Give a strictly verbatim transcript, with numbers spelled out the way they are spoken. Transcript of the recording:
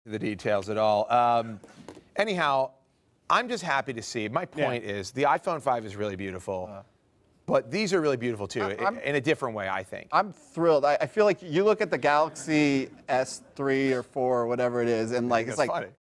the details at all. Um, anyhow, I'm just happy to see. My point yeah. is the iPhone five is really beautiful. Uh, But these are really beautiful, too, I'm, in a different way, I think. I'm thrilled. I, I feel like you look at the Galaxy S three or four or whatever it is, and like, it's like, funny.